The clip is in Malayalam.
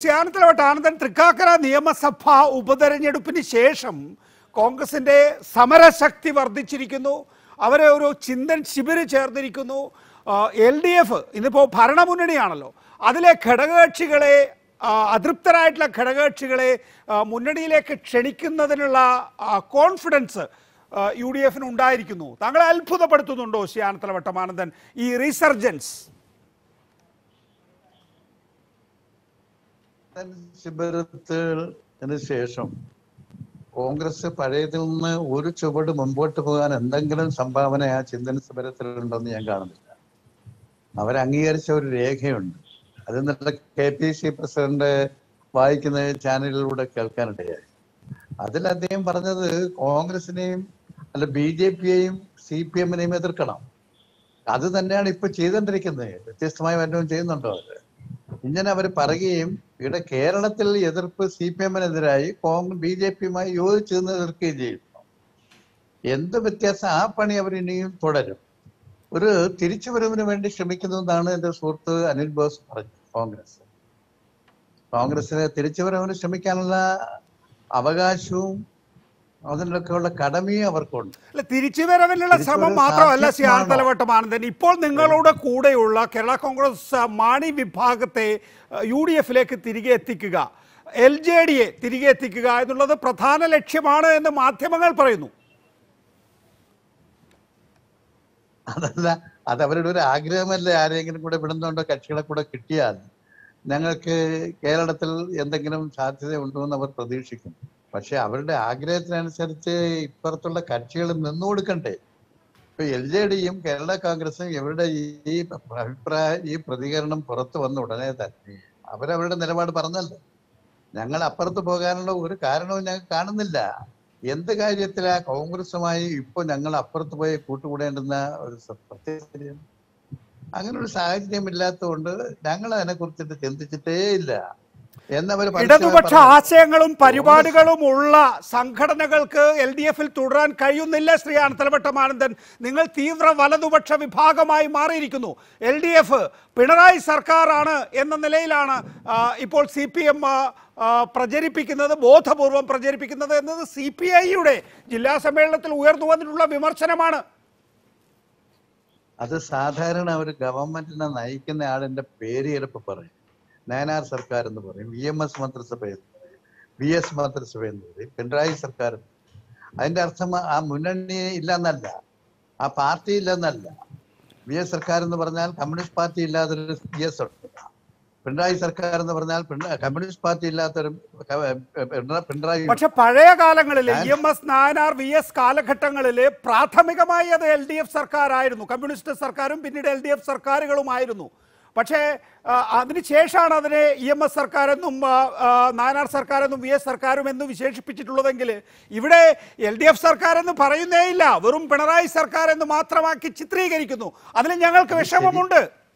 തലവട്ട ആനന്ദൻ, തൃക്കാക്കര നിയമസഭാ ഉപതെരഞ്ഞെടുപ്പിന് ശേഷം കോൺഗ്രസിന്റെ സമരശക്തി വർദ്ധിച്ചിരിക്കുന്നു. അവരെ ഒരു ചിന്തൻ ശിബിര് ചേർന്നിരിക്കുന്നു. LDF ഇന്നിപ്പോൾ ഭരണമുന്നണിയാണല്ലോ, അതിലെ ഘടകകക്ഷികളെ, അതൃപ്തരായിട്ടുള്ള ഘടകകക്ഷികളെ മുന്നണിയിലേക്ക് ക്ഷണിക്കുന്നതിനുള്ള കോൺഫിഡൻസ് UDF ഉണ്ടായിരിക്കുന്നു. താങ്കളെ അത്ഭുതപ്പെടുത്തുന്നുണ്ടോ ശ്രീ തലവട്ടം ആനന്ദൻ ഈ റീസർജൻസ്? ശിബിരത്തിന് ശേഷം കോൺഗ്രസ് പഴയതിൽ നിന്ന് ഒരു ചുവട് മുമ്പോട്ട് പോകാൻ എന്തെങ്കിലും സംഭാവന ആ ചിന്തന ശിബിരത്തിലുണ്ടെന്ന് ഞാൻ കാണുന്നില്ല. അവരംഗീകരിച്ച ഒരു രേഖയുണ്ട്. അത് ഇന്നലെ KPC പ്രസിഡന്റ് വായിക്കുന്ന ചാനലിലൂടെ കേൾക്കാനിടയായി. അതിൽ അദ്ദേഹം പറഞ്ഞത് കോൺഗ്രസിനെയും BJPയെയും CPMനെയും എതിർക്കണം. അത് തന്നെയാണ് ഇപ്പൊ ചെയ്തുകൊണ്ടിരിക്കുന്നത്. വ്യത്യസ്തമായ വല്ലതും ചെയ്യുന്നുണ്ടോ അവര്? ഇങ്ങനെ അവർ പറയുകയും ഇവിടെ കേരളത്തിൽ എതിർപ്പ് CPMനെതിരായി BJPയുമായി യോജിച്ച് നിന്ന് എതിർക്കുകയും ചെയ്യുന്നു. എന്ത് വ്യത്യാസം? ആ പണി അവർ ഇനിയും തുടരും. ഒരു തിരിച്ചുവരവിന് വേണ്ടി ശ്രമിക്കുന്നതാണ് എൻ്റെ സുഹൃത്ത് അനിൽ ബോസ് പറഞ്ഞു. കോൺഗ്രസിന് തിരിച്ചുവരവിന് ശ്രമിക്കാനുള്ള അവകാശവും അതിനൊക്കെയുള്ള കടമയും അവർക്കുണ്ട്. അല്ല, തിരിച്ചുവരവിനുള്ള ശ്രമം മാത്രമല്ല ശ്രീ തലവട്ടം ആനന്ദൻ, ഇപ്പോൾ നിങ്ങളുടെ കൂടെയുള്ള കേരള കോൺഗ്രസ് മാണി വിഭാഗത്തെ UDFലേക്ക് തിരികെ എത്തിക്കുക, LJDയെ തിരികെ എത്തിക്കുക എന്നുള്ളത് പ്രധാന ലക്ഷ്യമാണ് എന്ന് മാധ്യമങ്ങൾ പറയുന്നു. അതല്ല, അത് അവരുടെ ഒരു ആഗ്രഹമല്ലേ. ആരെങ്കിലും കൂടെ വിടുന്നുണ്ടോ? കക്ഷികളെ കൂടെ കിട്ടിയാൽ ഞങ്ങൾക്ക് കേരളത്തിൽ എന്തെങ്കിലും സാധ്യത ഉണ്ടോയെന്ന് അവർ പ്രതീക്ഷിക്കും. പക്ഷെ അവരുടെ ആഗ്രഹത്തിനനുസരിച്ച് ഇപ്പുറത്തുള്ള കക്ഷികൾ നിന്നു കൊടുക്കണ്ടേ? ഇപ്പൊ LJDയും കേരള കോൺഗ്രസും ഇവരുടെ ഈ പ്രതികരണം പുറത്തു വന്ന ഉടനെ തന്നെ അവരവരുടെ നിലപാട് പറഞ്ഞല്ലോ. ഞങ്ങൾ അപ്പുറത്ത് പോകാനുള്ള ഒരു കാരണവും ഞങ്ങൾ കാണുന്നില്ല. എന്ത് കാര്യത്തിലാ കോൺഗ്രസുമായി ഇപ്പൊ ഞങ്ങൾ അപ്പുറത്ത് പോയി കൂട്ടുകൂടേണ്ടുന്ന ഒരു പ്രത്യേക അങ്ങനെ ഒരു സാഹചര്യം ഇല്ലാത്തതുകൊണ്ട് ഞങ്ങൾ അതിനെ കുറിച്ചിട്ട് ചിന്തിച്ചിട്ടേ ഇല്ല എന്നവർ. ഇടതുപക്ഷ ആശയങ്ങളും പരിപാടികളും ഉള്ള സംഘടനകൾക്ക് LDFൽ തുടരാൻ കഴിയുന്നില്ല ശ്രീ തലവട്ടം ആനന്ദൻ. നിങ്ങൾ തീവ്ര വലതുപക്ഷ വിഭാഗമായി മാറിയിരിക്കുന്നു. LDF പിണറായി സർക്കാരാണ് എന്ന നിലയിലാണ് ഇപ്പോൾ CPM പ്രചരിപ്പിക്കുന്നത്, ബോധപൂർവം പ്രചരിപ്പിക്കുന്നത് എന്നത് CPIയുടെ ജില്ലാ സമ്മേളനത്തിൽ ഉയർന്നു വന്നിട്ടുള്ള വിമർശനമാണ്. അത് സാധാരണ ഒരു ഗവൺമെന്റിനെ നയിക്കുന്ന ആളിന്റെ പേര് ചിലപ്പോൾ പറയും. നയനാർ സർക്കാർ എന്ന് പറയും, VMS മന്ത്രിസഭ എന്ന് പറയും, VS മന്ത്രിസഭ എന്ന് പറയും, പിണറായി സർക്കാർ. അതിന്റെ അർത്ഥം ആ മുന്നണി ഇല്ലെന്നല്ല, ആ പാർട്ടി ഇല്ലെന്നല്ല. VS സർക്കാർ എന്ന് പറഞ്ഞാൽ കമ്മ്യൂണിസ്റ്റ് പാർട്ടി ഇല്ലാത്തൊരു VS ഉണ്ട്. പിണറായി സർക്കാർ എന്ന് പറഞ്ഞാൽ കമ്മ്യൂണിസ്റ്റ് പാർട്ടി ഇല്ലാത്തൊരു പിണറായി. പക്ഷെ പഴയ കാലങ്ങളിൽ EMS നായനാർ VS കാലഘട്ടങ്ങളിൽ പ്രാഥമികമായി അത് LDF സർക്കാരായിരുന്നു. കമ്മ്യൂണിസ്റ്റ് സർക്കാരും പിന്നീട് LDF സർക്കാരുകളുമായിരുന്നു. പക്ഷേ അതിനുശേഷമാണ് അതിനെ EMS സർക്കാരെന്നും നായനാർ സർക്കാരെന്നും VS സർക്കാരും എന്ന് വിശേഷിപ്പിച്ചിട്ടുള്ളതെങ്കിൽ ഇവിടെ LDF സർക്കാർ എന്ന് പറയുന്നേയില്ല, വെറും പിണറായി സർക്കാർ എന്ന് മാത്രമാക്കി ചിത്രീകരിക്കുന്നു. അതിന് ഞങ്ങൾക്ക് വിഷമമുണ്ട്.